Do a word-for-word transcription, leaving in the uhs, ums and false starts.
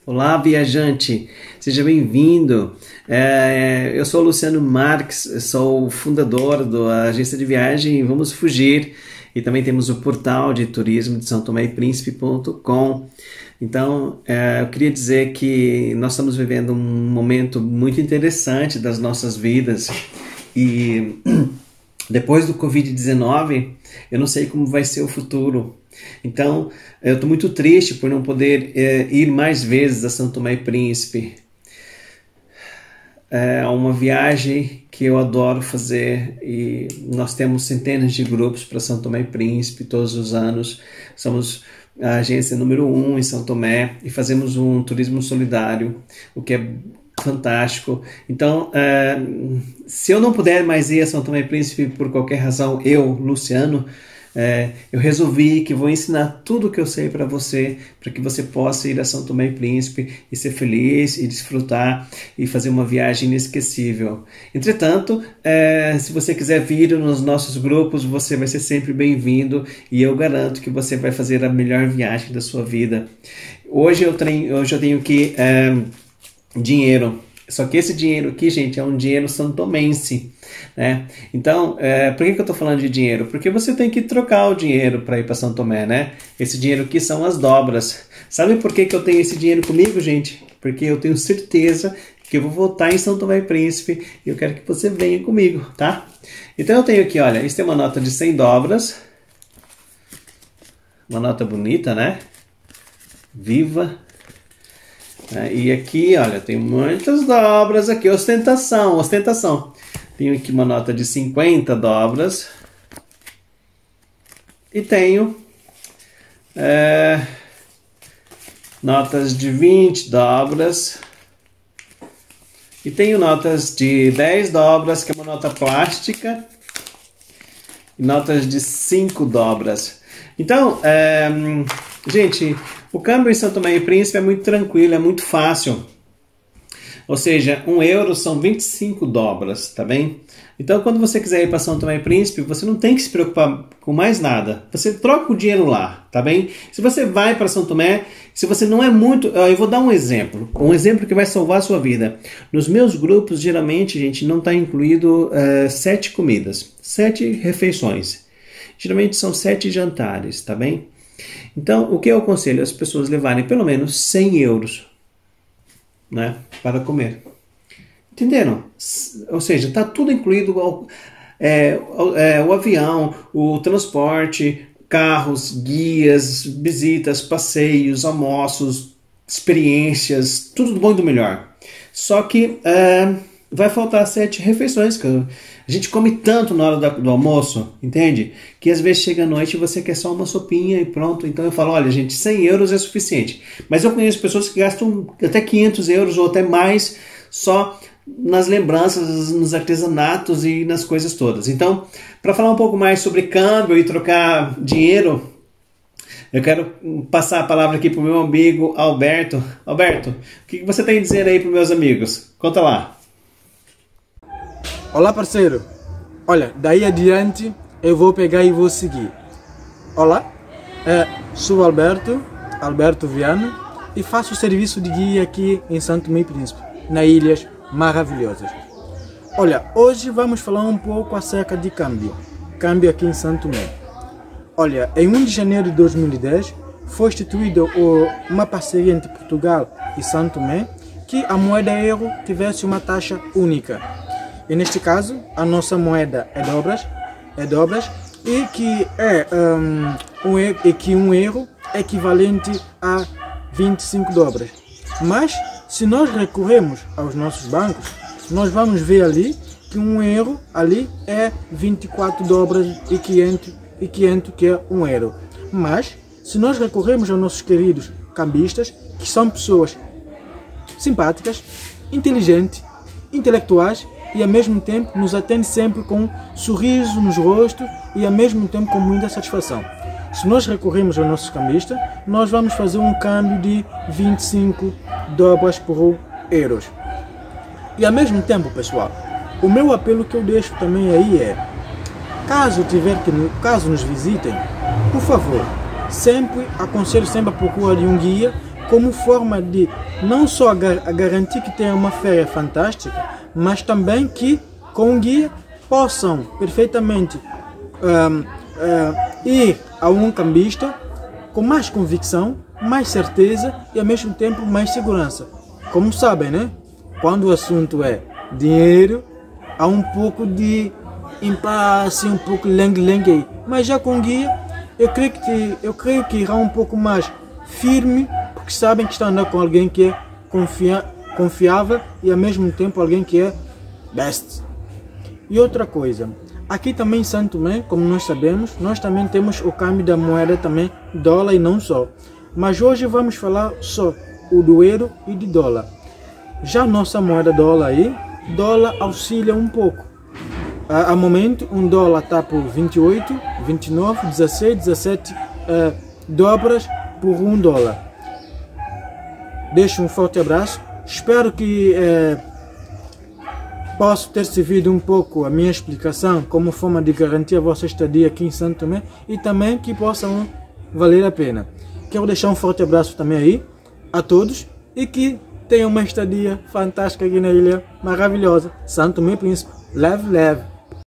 Olá, viajante! Seja bem-vindo! É, eu sou o Luciano Marques, sou o fundador da agência de viagem Vamos Fugir e também temos o portal de turismo de São Tomé e Príncipe ponto com. Então, é, eu queria dizer que nós estamos vivendo um momento muito interessante das nossas vidas e depois do covid dezenove, eu não sei como vai ser o futuro. Então, eu estou muito triste por não poder é, ir mais vezes a São Tomé e Príncipe. É uma viagem que eu adoro fazer e nós temos centenas de grupos para São Tomé e Príncipe todos os anos. Somos a agência número um em São Tomé e fazemos um turismo solidário, o que é fantástico. Então, é, se eu não puder mais ir a São Tomé e Príncipe por qualquer razão, eu, Luciano, É, eu resolvi que vou ensinar tudo o que eu sei para você, para que você possa ir a São Tomé e Príncipe e ser feliz e desfrutar e fazer uma viagem inesquecível. Entretanto, é, se você quiser vir nos nossos grupos, você vai ser sempre bem-vindo e eu garanto que você vai fazer a melhor viagem da sua vida. Hoje eu tenho, hoje eu tenho aqui é, dinheiro. Só que esse dinheiro aqui, gente, é um dinheiro santomense, né? Então, é, por que, que eu estou falando de dinheiro? Porque você tem que trocar o dinheiro para ir para São Tomé, né? Esse dinheiro aqui são as dobras. Sabe por que, que eu tenho esse dinheiro comigo, gente? Porque eu tenho certeza que eu vou voltar em São Tomé e Príncipe e eu quero que você venha comigo, tá? Então eu tenho aqui, olha, isso é uma nota de cem dobras. Uma nota bonita, né? Viva! E aqui, olha, tem muitas dobras aqui, ostentação, ostentação. Tenho aqui uma nota de cinquenta dobras. E tenho é, notas de vinte dobras. E tenho notas de dez dobras, que é uma nota plástica. E notas de cinco dobras. Então, é, gente, o câmbio em São Tomé e Príncipe é muito tranquilo, é muito fácil. Ou seja, um euro são vinte e cinco dobras, tá bem? Então, quando você quiser ir para São Tomé e Príncipe, você não tem que se preocupar com mais nada. Você troca o dinheiro lá, tá bem? Se você vai para São Tomé, se você não é muito... Eu vou dar um exemplo. Um exemplo que vai salvar a sua vida. Nos meus grupos, geralmente, gente, não está incluído uh, sete comidas. Sete refeições. Geralmente são sete jantares, tá bem? Então, o que eu aconselho? As pessoas levarem pelo menos cem euros, né, para comer. Entenderam? Ou seja, está tudo incluído, é, é, o avião, o transporte, carros, guias, visitas, passeios, almoços, experiências, tudo do bom e do melhor. Só que é, vai faltar sete refeições, que a gente come tanto na hora do almoço, entende? Que às vezes chega à noite e você quer só uma sopinha e pronto. Então eu falo, olha gente, cem euros é suficiente. Mas eu conheço pessoas que gastam até quinhentos euros ou até mais só nas lembranças, nos artesanatos e nas coisas todas. Então, para falar um pouco mais sobre câmbio e trocar dinheiro, eu quero passar a palavra aqui para o meu amigo Alberto. Alberto, o que você tem a dizer aí para os meus amigos? Conta lá. Olá, parceiro. Olha, daí adiante eu vou pegar e vou seguir. Olá, é, sou Alberto, Alberto Viana, e faço o serviço de guia aqui em São Tomé e Príncipe, nas Ilhas Maravilhosas. Olha, hoje vamos falar um pouco acerca de câmbio. Câmbio aqui em São Tomé. Olha, em primeiro de janeiro de dois mil e dez foi instituída uma parceria entre Portugal e São Tomé que a moeda euro tivesse uma taxa única. E neste caso, a nossa moeda é dobras, é dobras e que é um, um, e que um euro é equivalente a vinte e cinco dobras. Mas, se nós recorremos aos nossos bancos, nós vamos ver ali que um euro ali é vinte e quatro dobras e quinhentos, e quinhentos que é um euro. Mas, se nós recorremos aos nossos queridos cambistas, que são pessoas simpáticas, inteligentes, intelectuais, e ao mesmo tempo nos atende sempre com um sorriso nos rostos e ao mesmo tempo com muita satisfação. Se nós recorremos ao nosso cambista, nós vamos fazer um câmbio de vinte e cinco dobras por euros. E ao mesmo tempo, pessoal, o meu apelo que eu deixo também aí é, caso tiver que, caso nos visitem, por favor, sempre aconselho sempre a procura de um guia como forma de não só gar garantir que tenha uma férias fantástica, mas também que com o guia possam perfeitamente um, uh, ir a um cambista com mais convicção, mais certeza e ao mesmo tempo mais segurança. Como sabem, né? Quando o assunto é dinheiro, há um pouco de impasse, um pouco lengue-lengue aí. Mas já com guia, eu creio que eu creio que irá um pouco mais firme, porque sabem que está andando com alguém que é confia confiável e ao mesmo tempo alguém que é best. E outra coisa, aqui também em Santo Tomé, como nós sabemos, nós também temos o câmbio da moeda também, dólar e não só. Mas hoje vamos falar só o do euro e de dólar. Já nossa moeda dólar aí, dólar auxilia um pouco. A, a momento, um dólar está por vinte e oito, vinte e nove, dezesseis, dezessete uh, dobras por um dólar. Deixo um forte abraço. Espero que uh, possa ter servido um pouco a minha explicação como forma de garantir a vossa estadia aqui em Santo Tomé e também que possam valer a pena. Quero deixar um forte abraço também aí a todos e que tenham uma estadia fantástica aqui na ilha maravilhosa Santo Tomé Príncipe. Leve, leve.